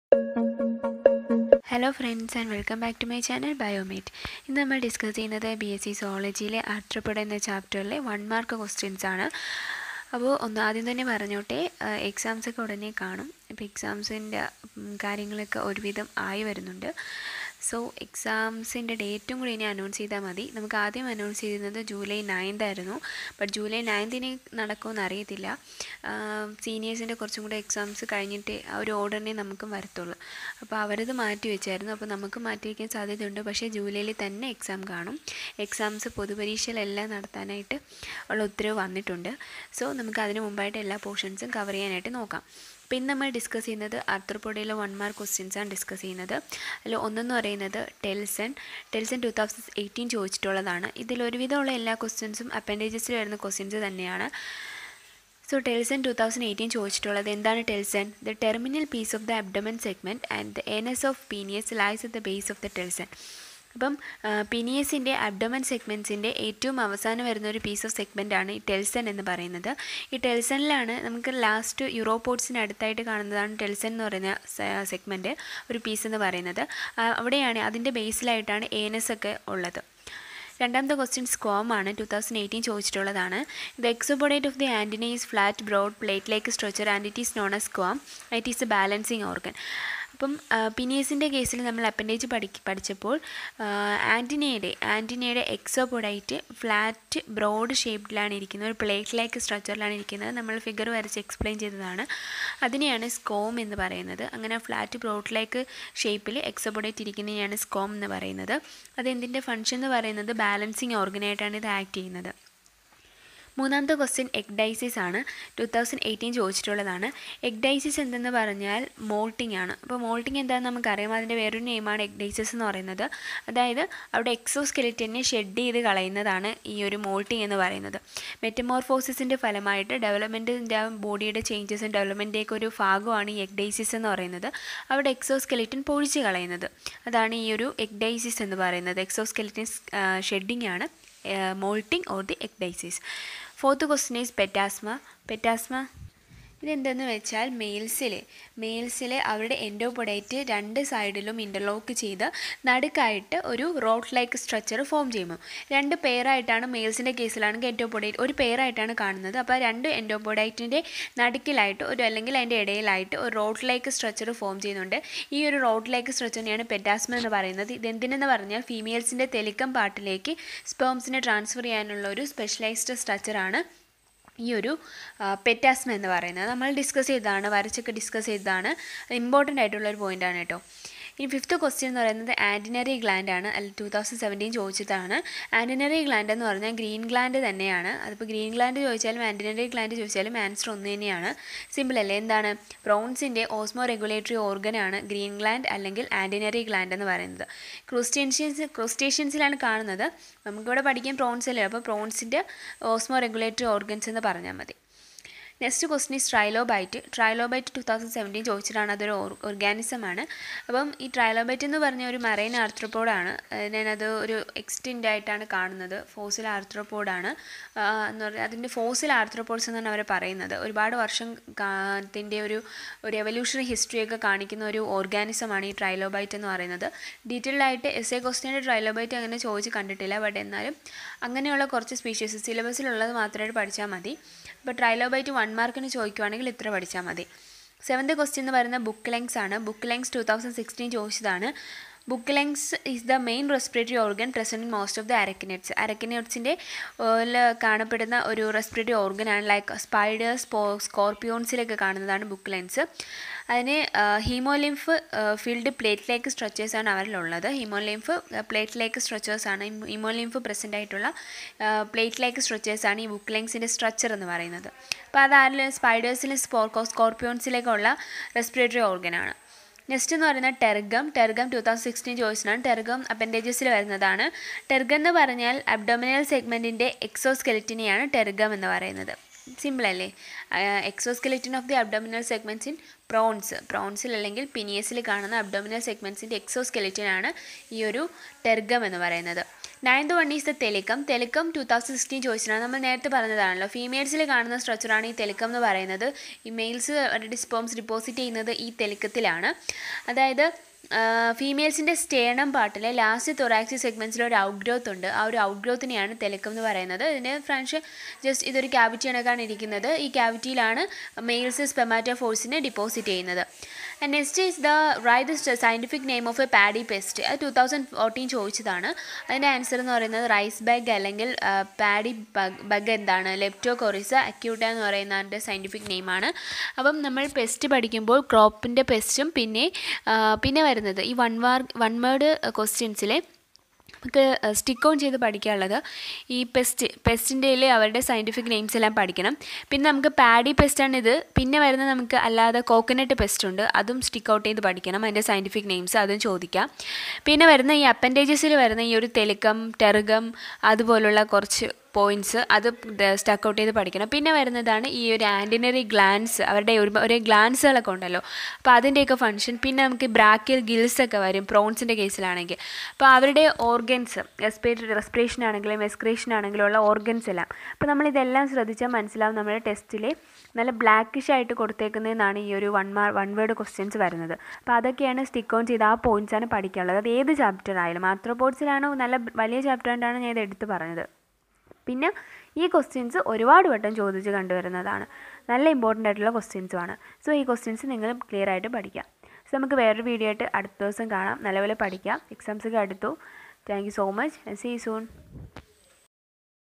Hello friends and welcome back to my channel Biomate. ഇന്ന് നമ്മൾ discuss ചെയ്യുന്നത് BSc സോളജിയിലെ ആർട്രോപോഡ എന്ന ചാപ്റ്ററിലെ 1 മാർക്ക് ക്വസ്റ്റ്യൻസ് ആണ്. അപ്പോൾ ആദ്യം തന്നെ പറഞ്ഞോട്ടെ, എക്സാംസ് ഒക്കെ ഉടനെ കാണും. ഇപ്പോൾ എക്സാംസിൻ്റെ കാര്യങ്ങളൊക്കെ ഒരുവിധം ആയി വരുന്നുണ്ട്. സോ എക്സാംസിൻ്റെ ഡേറ്റും കൂടി ഇനി അനൗൺസ് ചെയ്താൽ മതി. നമുക്ക് ആദ്യം അനൗൺസ് ചെയ്തിരുന്നത് ജൂലൈ 9 ആയിരുന്നു. ബട്ട് ജൂലൈ 9 നടക്കുമെന്ന് അറിയത്തില്ല. സീനിയേഴ്സിൻ്റെ കുറച്ചും കൂടെ എക്സാംസ് കഴിഞ്ഞിട്ട് ആ ഒരു ഓർഡറിനെ നമുക്കും വരത്തുള്ളൂ. അപ്പോൾ അവരത് മാറ്റി വെച്ചായിരുന്നു. അപ്പോൾ നമുക്ക് മാറ്റി വയ്ക്കാൻ സാധ്യതയുണ്ട്. പക്ഷേ ജൂലൈയിൽ തന്നെ എക്സാം കാണും. എക്സാംസ് പൊതുപരീക്ഷയിലെല്ലാം നടത്താനായിട്ട് ഉള്ള ഉത്തരവ് വന്നിട്ടുണ്ട്. സോ നമുക്ക് അതിന് മുമ്പായിട്ട് എല്ലാ പോർഷൻസും കവർ ചെയ്യാനായിട്ട് നോക്കാം. പിന്നെ നമ്മൾ ഡിസ്കസ് ചെയ്യുന്നത് ആർത്രപ്പോഡയിലെ 1 മാർക്ക് ക്വസ്റ്റ്യൻസാണ് ഡിസ്കസ് ചെയ്യുന്നത്. അതിൽ ഒന്നെന്ന് പറയുന്നത് ടെൽസൺ 2018 ചോദിച്ചിട്ടുള്ളതാണ്. ഇതിലൊരുവിധമുള്ള എല്ലാ ക്വസ്റ്റ്യൻസും അപ്പൻഡേജസിൽ വരുന്ന ക്വസ്റ്റ്യൻസ് തന്നെയാണ്. സോ ടെൽസൺ 2018 ചോദിച്ചിട്ടുള്ളത് എന്താണ് telson? The terminal piece of the abdomen segment and the anus of Penaeus lies at the base of the telson. അപ്പം പീനിയസിൻ്റെ അബ്ഡമൻ സെഗ്മെൻറ്റ്സിൻ്റെ ഏറ്റവും അവസാനം വരുന്ന ഒരു പീസ് ഓഫ് സെഗ്മെൻറ്റാണ് ഈ ടെൽസൺ എന്ന് പറയുന്നത്. ഈ ടെൽസണിലാണ് നമുക്ക് ലാസ്റ്റ് യൂറോപോഡ്സിന് അടുത്തായിട്ട് കാണുന്നതാണ് ടെൽസൺ എന്ന് പറയുന്ന സെഗ്മെൻറ്റ്, ഒരു പീസ് എന്ന് പറയുന്നത്. അവിടെയാണ് അതിൻ്റെ ബേസിലായിട്ടാണ് ഏനസ് ഒക്കെ ഉള്ളത്. രണ്ടാമത്തെ ക്വസ്റ്റ്യൻ സ്ക്വാമാണ്, 2018 ചോദിച്ചിട്ടുള്ളതാണ്. The exopodite of the antenna is flat broad plate like structure and it is known as squame. It is a balancing organ. അപ്പം പിനിയസിൻ്റെ കേസിൽ നമ്മൾ അപ്പൻഡേജ് പഠിച്ചപ്പോൾ ആൻറ്റിനയുടെ എക്സോപോഡൈറ്റ് ഫ്ലാറ്റ് ബ്രോഡ് ഷേപ്പിലാണ് ഇരിക്കുന്നത്, ഒരു പ്ലേറ്റ് ലൈക്ക് സ്ട്രക്ചറിലാണ് ഇരിക്കുന്നത്. നമ്മൾ ഫിഗർ വരച്ച് എക്സ്പ്ലെയിൻ ചെയ്തതാണ്. അതിനെയാണ് സ്കോം എന്ന് പറയുന്നത്. അങ്ങനെ ഫ്ലാറ്റ് ബ്രോഡ് ലൈക്ക് ഷേപ്പിൽ എക്സോപോഡൈറ്റ് ഇരിക്കുന്നതിനെയാണ് സ്കോം എന്ന് പറയുന്നത്. അതെന്തിൻ്റെ ഫംഗ്ഷൻ എന്ന് പറയുന്നത് ബാലൻസിങ് ഓർഗനായിട്ടാണ് ഇത് ആക്ട് ചെയ്യുന്നത്. മൂന്നാമത്തെ ക്വസ്റ്റ്യൻ എക്ഡൈസിസ് ആണ്, 2018 ചോദിച്ചിട്ടുള്ളതാണ്. എക്ഡൈസിസ് എന്തെന്ന് പറഞ്ഞാൽ മോൾട്ടിംഗ് ആണ്. അപ്പോൾ മോൾട്ടിംഗ് എന്താണെന്ന് നമുക്കറിയാം. അതിൻ്റെ വേറൊരു നെയിമാണ് എക്ഡൈസിസ് എന്ന് പറയുന്നത്. അതായത് അവിടെ എക്സോസ്കെലിറ്റനെ ഷെഡ് ചെയ്ത് കളയുന്നതാണ് ഈ ഒരു മോൾട്ടിംഗ് എന്ന് പറയുന്നത്. മെറ്റമോർഫോസിസിൻ്റെ ഫലമായിട്ട് ഡെവലപ്മെൻറ്റിൻ്റെ ബോഡിയുടെ ചേഞ്ചസും ഡെവലപ്മെൻറ്റിൻ്റെയൊക്കെ ഒരു ഭാഗമാണ് ഈ എക്ഡൈസിസ് എന്ന് പറയുന്നത്. അവിടെ എക്സോസ്കെലിറ്റൻ പൊഴിച്ച് കളയുന്നത്, അതാണ് ഈ ഒരു എക്ഡൈസിസ് എന്ന് പറയുന്നത്. എക്സോസ്കെലിറ്റൻ ഷെഡിങ് ആണ് molting or the ecdysis. Fourth question is petasma. ഇതെന്തെന്ന് വെച്ചാൽ മെയിൽസിലെ അവരുടെ എൻഡോപൊഡൈറ്റ് രണ്ട് സൈഡിലും ഇൻ്റർലോക്ക് ചെയ്ത് നടുക്കായിട്ട് ഒരു റോഡ് ലൈക്ക് സ്ട്രക്ചർ ഫോം ചെയ്യുന്നു. രണ്ട് പെയറായിട്ടാണ് മെയിൽസിൻ്റെ കേസിലാണെങ്കിൽ എൻഡോപൊഡൈറ്റ് ഒരു പെയറായിട്ടാണ് കാണുന്നത്. അപ്പോൾ രണ്ട് എൻഡോപൊഡൈറ്റിൻ്റെ നടുക്കിലായിട്ട് അല്ലെങ്കിൽ അതിൻ്റെ ഇടയിലായിട്ട് ഒരു റോഡ് ലൈക്ക് സ്ട്രക്ചർ ഫോം ചെയ്യുന്നുണ്ട്. ഈ ഒരു റോഡ് ലൈക്ക് സ്ട്രക്ചറിനെയാണ് പെറ്റാസ്മ എന്ന് പറയുന്നത്. ഇതെന്തിനെന്ന് പറഞ്ഞാൽ ഫീമെയിൽസിൻ്റെ തെലിക്കം പാർട്ടിലേക്ക് സ്പേംസിനെ ട്രാൻസ്ഫർ ചെയ്യാനുള്ള ഒരു സ്പെഷ്യലൈസ്ഡ് സ്ട്രക്ചറാണ് ഈ ഒരു പെറ്റാസ്മ എന്ന് പറയുന്നത്. നമ്മൾ ഡിസ്കസ് ചെയ്തതാണ്, വരച്ചൊക്കെ ഡിസ്കസ് ചെയ്തതാണ്. ഇമ്പോർട്ടൻ്റ് ആയിട്ടുള്ളൊരു പോയിൻ്റാണ് കേട്ടോ. ഇനി ഫിഫ്ത്ത് ക്വസ്റ്റ്യൻ എന്ന് പറയുന്നത് ആൻറ്റിനറി ഗ്ലാൻഡ് ആണ്. അതിൽ 2017 ചോദിച്ചതാണ്. ആൻറ്റിനറി ഗ്ലാൻഡ് എന്ന് പറഞ്ഞാൽ ഗ്രീൻ ഗ്ലാൻഡ് തന്നെയാണ്. അതിപ്പോൾ ഗ്രീൻ ഗ്ലാൻഡ് ചോദിച്ചാലും ആൻറ്റിനറി ഗ്ലാൻഡ് ചോദിച്ചാലും ആൻസർ ഒന്ന് തന്നെയാണ്. സിമ്പിൾ അല്ലേ? എന്താണ്? പ്രോൺസിൻ്റെ ഓസ്മോ റെഗുലേറ്ററി ഓർഗനാണ് ഗ്രീൻ ഗ്ലാൻഡ് അല്ലെങ്കിൽ ആൻറ്റിനറി ഗ്ലാൻഡ് എന്ന് പറയുന്നത്. ക്രസ്റ്റേഷ്യൻസിലാണ് കാണുന്നത്. നമുക്കിവിടെ പഠിക്കാൻ പ്രോൺസ് അല്ലേ, അപ്പോൾ പ്രോൺസിൻ്റെ ഓസ്മോ റെഗുലേറ്ററി ഓർഗൻസ് എന്ന് പറഞ്ഞാൽ മതി. നെക്സ്റ്റ് ക്വസ്റ്റ്യൻ ഈസ് ട്രൈലോബൈറ്റ് 2017 ചോദിച്ചിട്ടാണ്. അതൊരു ഓർഗാനിസമാണ്. അപ്പം ഈ ട്രൈലോബൈറ്റ് എന്ന് പറഞ്ഞ ഒരു മറൈൻ ആർത്രോപോഡാണ്. ഞാനത് ഒരു എക്സ്റ്റിൻ്റ് ആയിട്ടാണ് കാണുന്നത്. ഫോസിൽ ആർത്രോപോഡാണ് എന്ന് പറഞ്ഞാൽ അതിൻ്റെ ഫോസിൽ ആർത്രോപോഡ്സ് എന്നാണ് അവർ പറയുന്നത്. ഒരുപാട് വർഷത്തിൻ്റെ ഒരു എവല്യൂഷണറി ഹിസ്റ്ററിയൊക്കെ കാണിക്കുന്ന ഒരു ഓർഗാനിസമാണ് ഈ ട്രൈലോബൈറ്റ് എന്ന് പറയുന്നത്. ഡീറ്റെയിൽഡ് ആയിട്ട് എസ്എ ക്വസ്റ്റ്യൻ്റെ ട്രൈലോബൈറ്റ് അങ്ങനെ ചോദിച്ച് കണ്ടിട്ടില്ല. ബട്ട് എന്നാലും അങ്ങനെയുള്ള കുറച്ച് സ്പീഷീസ് സിലബസിലുള്ളത് മാത്രമായിട്ട് പഠിച്ചാൽ മതി. ഇപ്പോൾ ട്രൈലോബൈറ്റ് 1 മാർക്കിന് ചോദിക്കുവാണെങ്കിൽ ഇത്ര പഠിച്ചാൽ മതി. സെവൻത്ത് ക്വസ്റ്റ്യൻ എന്ന് പറയുന്നത് ബുക്ക് ലെങ്സ് ആണ്. ബുക്ക് ലെങ്സ് 2016 ചോദിച്ചതാണ്. Book lungs is the main respiratory organ present in most of the arachnids. അരക്കിനേറ്റ്സിൻ്റെ കാണപ്പെടുന്ന ഒരു റെസ്പിറേറ്ററി ഓർഗനാണ്. ലൈക്ക് സ്പൈഡേഴ്സ്, സ്കോർപ്പിയോൺസിലൊക്കെ കാണുന്നതാണ് ബുക്ക് ലെങ്സ്. അതിന് ഹീമോലിംഫ് ഫീൽഡ് പ്ലേറ്റ് ലൈക്ക് സ്ട്രക്ചേഴ്സാണ് അവരിലുള്ളത്. ഹീമോലിംഫ് പ്ലേറ്റ് ലൈക്ക് സ്ട്രക്ചേഴ്സാണ്. ഹീമോലിംഫ് പ്രസൻ്റ് ആയിട്ടുള്ള പ്ലേറ്റ് ലൈക്ക് സ്ട്രക്ചേഴ്സാണ് ഈ ബുക്ക് ലെങ്സിൻ്റെ സ്ട്രക്ചർ എന്ന് പറയുന്നത്. അപ്പോൾ അതാരും സ്പൈഡേഴ്സിലും സ്കോർപ്പിയോൺസിലേക്കുള്ള റെസ്പിറേറ്ററി ഓർഗനാണ്. നെക്സ്റ്റ് എന്ന് പറയുന്നത് ടെർഗം 2016 ചോദിച്ചതാണ്. ടെർഗം അപ്പൻഡേജസിൽ വരുന്നതാണ്. ടെർഗം എന്ന് പറഞ്ഞാൽ അബ്ഡോമിനൽ സെഗ്മെൻറ്റിൻ്റെ എക്സോസ്കെലിറ്റിനെയാണ് ടെർഗം എന്ന് പറയുന്നത്. സിമ്പിൾ അല്ലേ? Exoskeleton of the abdominal segments in പ്രോൺസിൽ അല്ലെങ്കിൽ പിനിയസിൽ കാണുന്ന അബ്ഡോമിനൽ സെഗ്മെൻറ്റ്സിൻ്റെ എക്സോസ്കെലിറ്റനാണ് ഈ ഒരു ടെർഗം എന്ന് പറയുന്നത്. Ninth one is the thelycum. Thelycum 2016 ചോദിച്ചതാണ്. നമ്മൾ നേരത്തെ പറഞ്ഞതാണല്ലോ, ഫീമെയിൽസിൽ കാണുന്ന സ്ട്രക്ചറാണ് ഈ തെലിക്കം എന്ന് പറയുന്നത്. ഈ മെയിൽസ് സ്പേംസ് ഡിപ്പോസിറ്റ് ചെയ്യുന്നത് ഈ തെലിക്കത്തിലാണ്. അതായത് ഫീമെയിൽസിൻ്റെ സ്റ്റേണം പാർട്ടിലെ ലാസ്റ്റ് തൊറാക്സിക് സെഗ്മെൻറ്റ്സിൽ ഒരു ഔട്ട് ഗ്രോത്ത് ഉണ്ട്. ആ ഒരു ഔട്ട് ഗ്രോത്തിനെയാണ് തെലിക്കം എന്ന് പറയുന്നത്. ഇതിൻ്റെ ഫ്രഞ്ച് ജസ്റ്റ് ഇതൊരു ക്യാവിറ്റി കണക്കാണ് ഇരിക്കുന്നത്. ഈ ക്യാവിറ്റിയിലാണ് മെയിൽസ് സ്പെർമാറ്റോഫോഴ്സിനെ ഡിപ്പോസിറ്റ് ചെയ്യുന്നത്. And next is write the scientific name of a paddy pest. അത് 2014 ചോദിച്ചതാണ്. അതിൻ്റെ ആൻസർ എന്ന് പറയുന്നത് റൈസ് ബാഗ് അല്ലെങ്കിൽ പാഡി ബഗ് എന്താണ്, ലെപ്റ്റോകൊറിസ അക്യൂട്ട എന്ന് പറയുന്ന അതിൻ്റെ സയൻറ്റിഫിക് നെയിമാണ്. അപ്പം നമ്മൾ പെസ്റ്റ് പഠിക്കുമ്പോൾ ക്രോപ്പിൻ്റെ പെസ്റ്റും പിന്നെ വരുന്നത് ഈ വൺ വേർഡ് ക്വസ്റ്റ്യൻസിലെ നമുക്ക് സ്റ്റിക്ക് ഓൺ ചെയ്ത് പഠിക്കാനുള്ളത് ഈ പെസ്റ്റിൻ്റെ അവരുടെ സയൻറ്റിഫിക് നെയിംസ് എല്ലാം പഠിക്കണം. പിന്നെ നമുക്ക് പാഡി പെസ്റ്റാണ് ഇത്. പിന്നെ വരുന്നത് നമുക്ക് അല്ലാതെ കോക്കനട്ട് പെസ്റ്റ് ഉണ്ട്, അതും സ്റ്റിക്ക് ഔട്ട് ചെയ്ത് പഠിക്കണം. അതിൻ്റെ സയൻറ്റിഫിക് നെയിംസ് അതും ചോദിക്കാം. പിന്നെ വരുന്ന ഈ അപ്പൻഡേജസിൽ വരുന്ന ഈ ഒരു തെലിക്കം, ടെറികം അതുപോലുള്ള കുറച്ച് പോയിൻറ്റ്സ് അത് സ്റ്റക്ക് ഔട്ട് ചെയ്ത് പഠിക്കണം. പിന്നെ വരുന്നതാണ് ഈ ഒരു ആൻറ്റിനറി ഗ്ലാൻസ്, അവരുടെ ഒരു ഗ്ലാൻസുകളൊക്കെ ഉണ്ടല്ലോ, അപ്പോൾ അതിൻ്റെയൊക്കെ ഫങ്ഷൻ. പിന്നെ നമുക്ക് ബ്രാക്കിയൽ ഗിൽസ് ഒക്കെ വരും പ്രോൺസിൻ്റെ കേസിലാണെങ്കിൽ. അപ്പോൾ അവരുടെ ഓർഗൻസ് റെസ്പിറേഷൻ ആണെങ്കിലും എക്സ്ക്രീഷൻ ആണെങ്കിലും ഉള്ള ഓർഗൻസ് എല്ലാം. അപ്പോൾ നമ്മളിതെല്ലാം ശ്രദ്ധിച്ചാൽ മനസ്സിലാവും നമ്മുടെ ടെസ്റ്റിൽ നല്ല ബ്ലാക്കിഷ് ആയിട്ട് കൊടുത്തേക്കുന്നതെന്നാണ് ഈ ഒരു വൺ വേർഡ് ക്വസ്റ്റ്യൻസ് വരുന്നത്. അപ്പോൾ അതൊക്കെയാണ് സ്റ്റിക്ക് ഓൺ ചെയ്ത് ആ പോയിൻറ്റ്സാണ് പഠിക്കാനുള്ളത്. അത് ഏത് ചാപ്റ്റർ ആയാലും. ആർത്രോപോഡ്സിലാണോ നല്ല വലിയ ചാപ്റ്റർ കൊണ്ടാണ് ഞാൻ ഇത് എടുത്ത് പറഞ്ഞത്. പിന്നെ ഈ ക്വസ്റ്റ്യൻസ് ഒരുപാട് വട്ടം ചോദിച്ച് കണ്ടുവരുന്നതാണ്, നല്ല ഇമ്പോർട്ടൻ്റ് ആയിട്ടുള്ള ക്വസ്റ്റ്യൻസുമാണ്. സോ ഈ ക്വസ്റ്റ്യൻസ് നിങ്ങൾ ക്ലിയർ ആയിട്ട് പഠിക്കാം. സോ നമുക്ക് വേറൊരു വീഡിയോ ആയിട്ട് അടുത്ത ദിവസം കാണാം. നല്ലപോലെ പഠിക്കാം. എക്സാംസൊക്കെ അടുത്തു. Thank you so much. See you soon.